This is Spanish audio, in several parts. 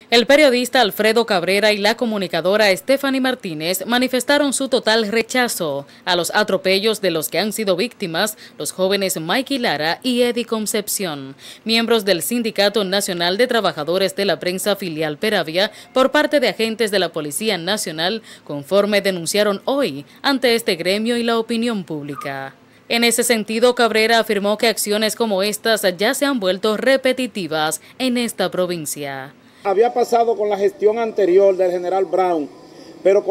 El periodista Alfredo Cabrera y la comunicadora Stephanie Martínez manifestaron su total rechazo a los atropellos de los que han sido víctimas los jóvenes Mikey Lara y Eddie Concepción, miembros del Sindicato Nacional de Trabajadores de la Prensa Filial Peravia, por parte de agentes de la Policía Nacional, conforme denunciaron hoy ante este gremio y la opinión pública. En ese sentido, Cabrera afirmó que acciones como estas ya se han vuelto repetitivas en esta provincia. Había pasado con la gestión anterior del general Brown, pero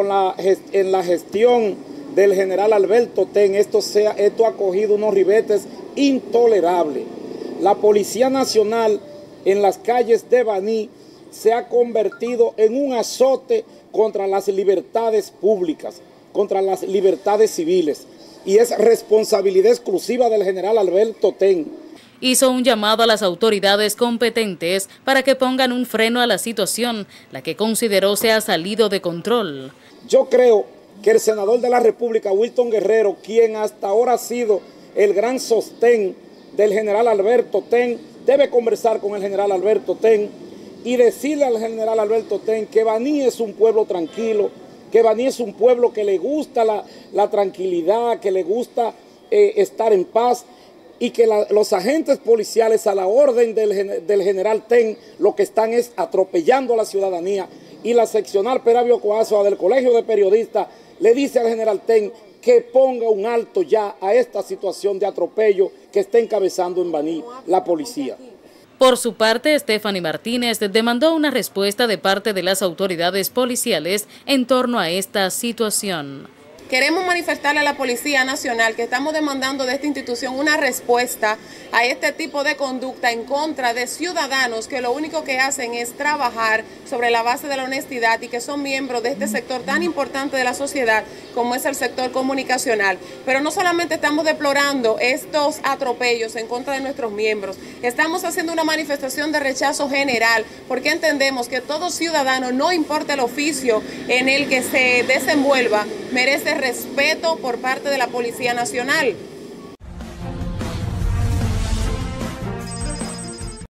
en la gestión del general Alberto Ten, esto ha cogido unos ribetes intolerables. La Policía Nacional en las calles de Baní se ha convertido en un azote contra las libertades públicas, contra las libertades civiles, y es responsabilidad exclusiva del general Alberto Ten. Hizo un llamado a las autoridades competentes para que pongan un freno a la situación, la que consideró se ha salido de control. Yo creo que el senador de la República, Wilton Guerrero, quien hasta ahora ha sido el gran sostén del general Alberto Ten, debe conversar con el general Alberto Ten y decirle al general Alberto Ten que Baní es un pueblo tranquilo, que Baní es un pueblo que le gusta la tranquilidad, que le gusta estar en paz, y que los agentes policiales a la orden del general Ten lo que están es atropellando a la ciudadanía, y la seccional Peravio Coazua del Colegio de Periodistas le dice al general Ten que ponga un alto ya a esta situación de atropello que está encabezando en Baní la policía. Por su parte, Stephanie Martínez demandó una respuesta de parte de las autoridades policiales en torno a esta situación. Queremos manifestarle a la Policía Nacional que estamos demandando de esta institución una respuesta a este tipo de conducta en contra de ciudadanos que lo único que hacen es trabajar sobre la base de la honestidad y que son miembros de este sector tan importante de la sociedad como es el sector comunicacional. Pero no solamente estamos deplorando estos atropellos en contra de nuestros miembros, estamos haciendo una manifestación de rechazo general porque entendemos que todo ciudadano, no importa el oficio en el que se desenvuelva, merece respeto por parte de la Policía Nacional.